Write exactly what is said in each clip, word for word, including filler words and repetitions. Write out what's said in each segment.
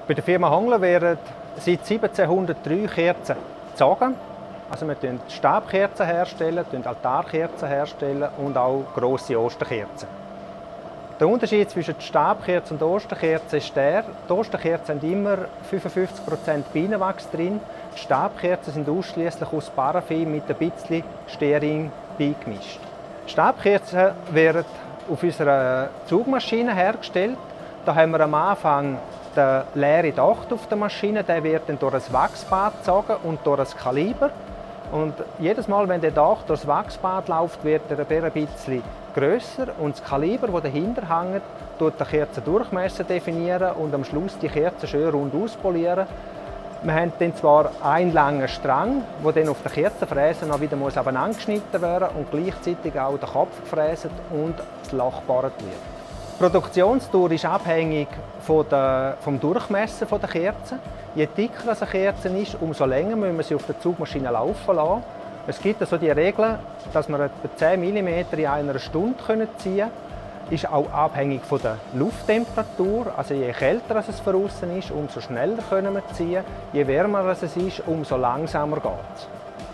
Bei der Firma Hongler werden seit siebzehnhundertdrei Kerzen gezogen. Also wir stellen Stabkerzen herstellen, Altarkerzen herstellen und auch grosse Osterkerzen. Der Unterschied zwischen Stabkerzen und Osterkerzen ist der, die Osterkerzen haben immer fünfundfünfzig Prozent Bienenwachs drin. Die Stabkerzen sind ausschließlich aus Paraffin mit ein bisschen Stearin beigemischt. Stabkerzen werden auf unserer Zugmaschine hergestellt. Da haben wir am Anfang den leeren Docht auf der Maschine. Der wird dann durch ein Wachsbad gezogen und durch ein Kaliber. Und jedes Mal, wenn der Docht durch das Wachsbad läuft, wird er ein bisschen grösser. Und das Kaliber, das dahinter hängt, tut den Kerzendurchmesser definieren und am Schluss die Kerze schön rund auspolieren. Wir haben dann zwar einen langen Strang, der dann auf der Kerzenfräse noch wieder aneinander geschnitten werden muss und gleichzeitig auch der Kopf gefräst und das Loch gebohrt wird. Die Produktionsdauer ist abhängig von der, vom Durchmesser der Kerze. Je dicker eine Kerze ist, umso länger müssen wir sie auf der Zugmaschine laufen lassen. Es gibt also die Regel, dass wir etwa zehn Millimeter in einer Stunde ziehen können. Ist auch abhängig von der Lufttemperatur. Also je kälter es draußen ist, umso schneller können wir ziehen. Je wärmer es ist, umso langsamer geht es.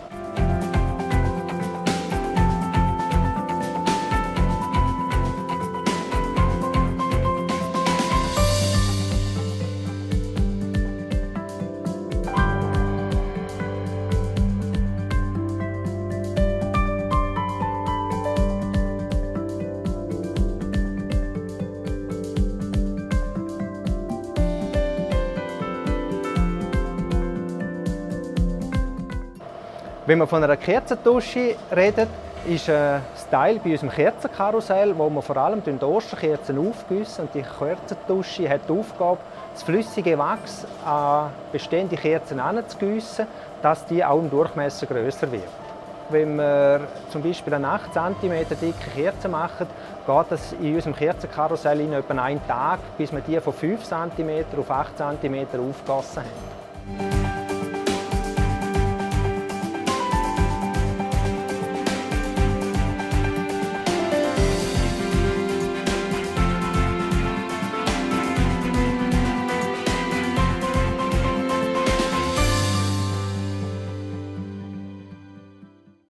Wenn wir von einer Kerzentusche reden, ist ein Teil bei unserem Kerzenkarussell, wo wir vor allem die Osterkerzen aufgießen. Und die Kerzentusche hat die Aufgabe, das flüssige Wachs an bestehende Kerzen anzugießen, dass die auch im Durchmesser grösser wird. Wenn wir zum Beispiel eine acht Zentimeter dicke Kerze machen, geht es in unserem Kerzenkarussell in etwa einen Tag, bis wir die von fünf Zentimeter auf acht Zentimeter aufgegossen haben.